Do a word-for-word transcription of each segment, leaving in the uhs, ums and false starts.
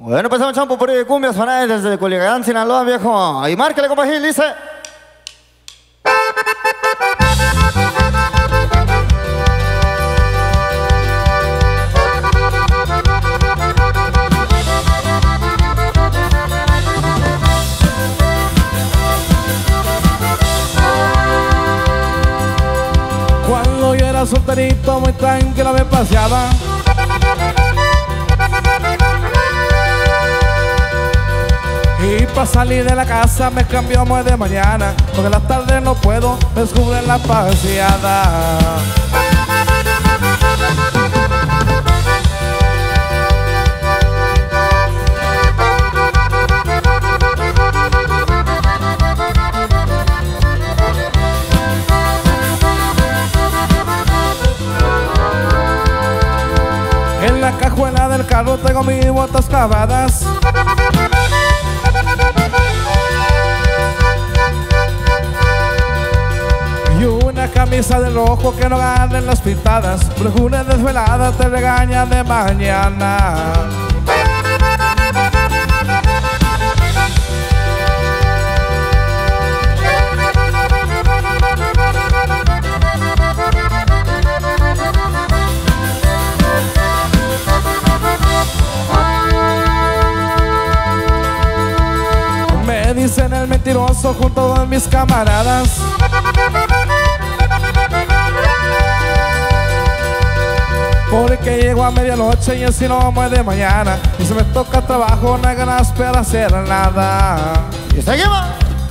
Bueno, pues un champo por ahí de cumbias para él desde Culiacán, Sinaloa, viejo. Y márquele, compa Gil, dice. Cuando yo era solterito, muy tranquilo me paseaba. Y para salir de la casa me cambiamos de mañana, porque en la tarde no puedo descubrir la paseada. En la cajuela del carro tengo mis botas clavadas. Y una camisa de rojo que no ganen las pintadas. Prejunes desvelada te regañan de mañana. Me dicen el mentiroso junto a mis camaradas. Porque llego a medianoche y así no me de mañana. Y si me toca trabajo no hay ganas para hacer nada. Y seguimos.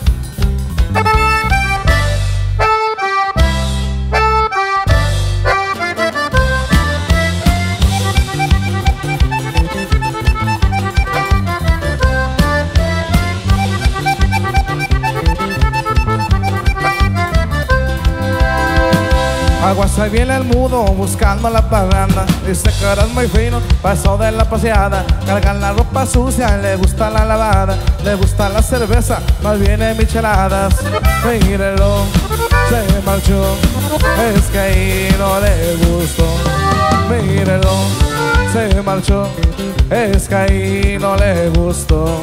Aguas, ahí viene el mudo buscando la parranda. Dice que eres muy fino, pasó de la paseada. Cargan la ropa sucia, le gusta la lavada. Le gusta la cerveza, más viene micheladas. Mírelo, se marchó, es que ahí no le gustó. Mírelo, se marchó, es que ahí no le gustó.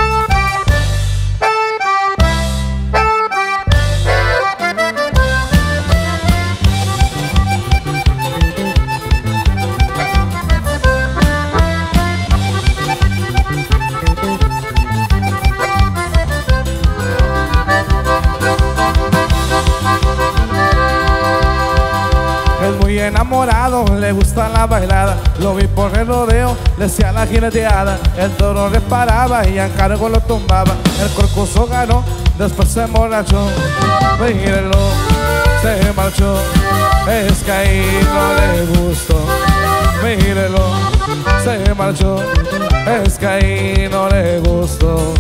Enamorado, le gusta la bailada. Lo vi por el rodeo, le hacía la jineteada. El toro le paraba y a cargo lo tumbaba. El corcoso ganó, después se emborrachó. Mírelo, se marchó, es que ahí no le gustó. Mírelo, se marchó, es que ahí no le gustó.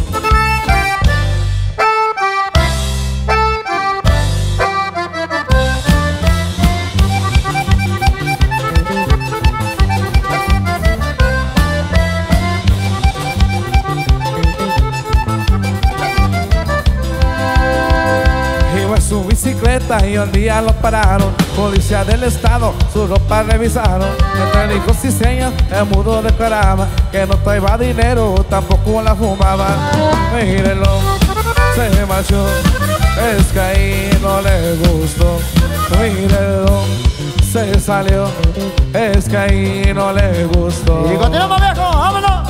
Su bicicleta y un día lo pararon. Policía del estado, su ropa revisaron. Entre hijos y señas, el mudo declaraba que no traía dinero, tampoco la fumaba. Mírelo, se marchó, es que ahí no le gustó. Mírelo, se salió, es que ahí no le gustó. Y continuamos, viejo, vámonos.